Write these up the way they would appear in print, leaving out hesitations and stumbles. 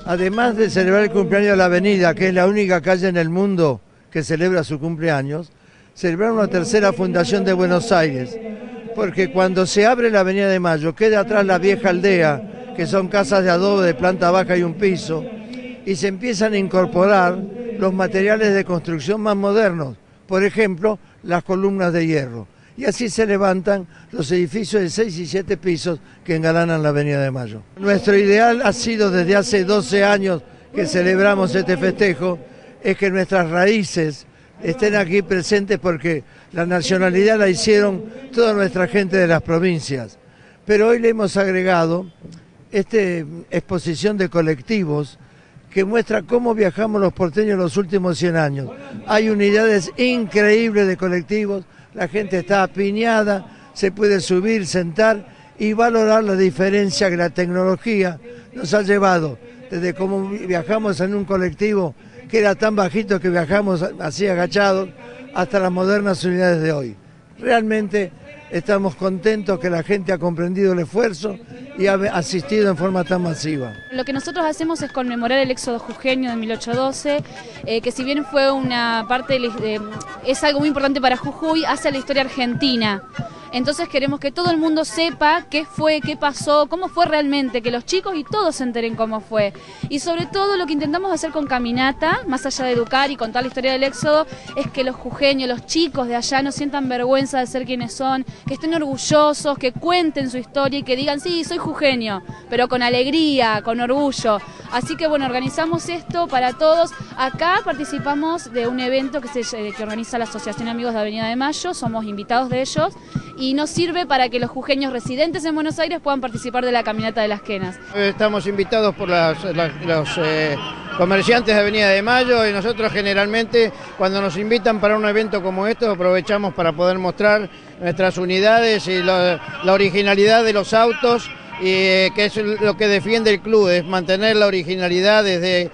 además de celebrar el cumpleaños de la avenida, que es la única calle en el mundo que celebra su cumpleaños, celebrar una tercera fundación de Buenos Aires, porque cuando se abre la Avenida de Mayo, queda atrás la vieja aldea, que son casas de adobe de planta baja y un piso, y se empiezan a incorporar los materiales de construcción más modernos, por ejemplo, las columnas de hierro. Y así se levantan los edificios de 6 y 7 pisos que engalanan la Avenida de Mayo. Nuestro ideal ha sido desde hace 12 años que celebramos este festejo, es que nuestras raíces estén aquí presentes porque la nacionalidad la hicieron toda nuestra gente de las provincias. Pero hoy le hemos agregado esta exposición de colectivos que muestra cómo viajamos los porteños los últimos 100 años. Hay unidades increíbles de colectivos, la gente está apiñada, se puede subir, sentar y valorar la diferencia que la tecnología nos ha llevado, desde cómo viajamos en un colectivo que era tan bajito que viajamos así agachados, hasta las modernas unidades de hoy. Realmente estamos contentos que la gente ha comprendido el esfuerzo y ha asistido en forma tan masiva. Lo que nosotros hacemos es conmemorar el éxodo jujeño de 1812, que si bien fue una parte, es algo muy importante para Jujuy, hace la historia argentina. Entonces queremos que todo el mundo sepa qué fue, qué pasó, cómo fue realmente, que los chicos y todos se enteren cómo fue. Y sobre todo lo que intentamos hacer con Caminata, más allá de educar y contar la historia del éxodo, es que los jujeños, los chicos de allá no sientan vergüenza de ser quienes son, que estén orgullosos, que cuenten su historia y que digan, sí, soy jujeño, pero con alegría, con orgullo. Así que bueno, organizamos esto para todos. Acá participamos de un evento que organiza la Asociación Amigos de Avenida de Mayo, somos invitados de ellos, y nos sirve para que los jujeños residentes en Buenos Aires puedan participar de la Caminata de las Quenas. Estamos invitados por los comerciantes de Avenida de Mayo y nosotros generalmente cuando nos invitan para un evento como esto aprovechamos para poder mostrar nuestras unidades y la originalidad de los autos, y que es lo que defiende el club, es mantener la originalidad desde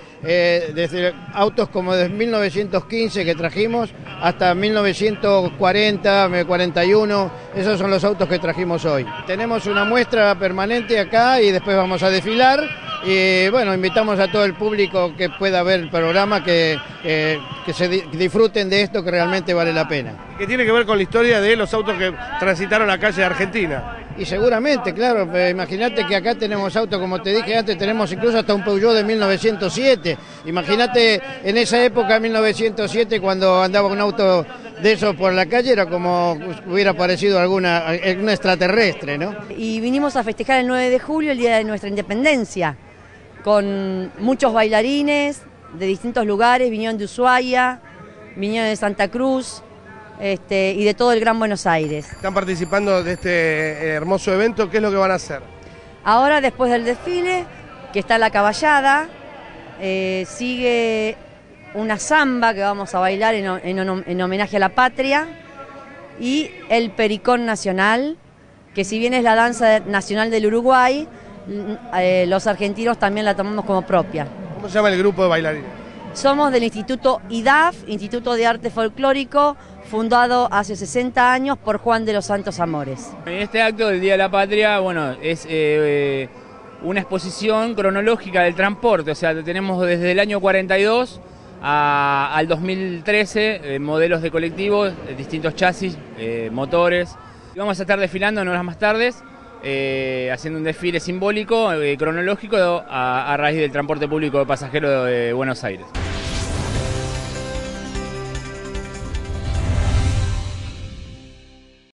autos como desde 1915 que trajimos hasta 1940, 41, esos son los autos que trajimos hoy. Tenemos una muestra permanente acá y después vamos a desfilar y bueno, invitamos a todo el público que pueda ver el programa, que disfruten de esto, que realmente vale la pena. Que tiene que ver con la historia de los autos que transitaron la calle de Argentina. Y seguramente, claro, imagínate que acá tenemos autos, como te dije antes, tenemos incluso hasta un Peugeot de 1907. Imagínate en esa época, 1907, cuando andaba un auto de esos por la calle, era como hubiera parecido alguna extraterrestre, ¿no? Y vinimos a festejar el 9 de julio, el día de nuestra independencia, con muchos bailarines de distintos lugares, vinieron de Ushuaia, vinieron de Santa Cruz, y de todo el Gran Buenos Aires. Están participando de este hermoso evento, ¿qué es lo que van a hacer? Ahora, después del desfile, que está la caballada, sigue una samba que vamos a bailar en homenaje a la patria, y el pericón nacional, que si bien es la danza nacional del Uruguay, los argentinos también la tomamos como propia. ¿Cómo se llama el grupo de bailarines? Somos del Instituto IDAF, Instituto de Arte Folclórico, fundado hace 60 años por Juan de los Santos Amores. Este acto del Día de la Patria, bueno, es una exposición cronológica del transporte, o sea, tenemos desde el año 42 al 2013 modelos de colectivos, distintos chasis, motores. Y vamos a estar desfilando en horas más tardes, haciendo un desfile simbólico, cronológico, a raíz del transporte público de pasajeros de Buenos Aires.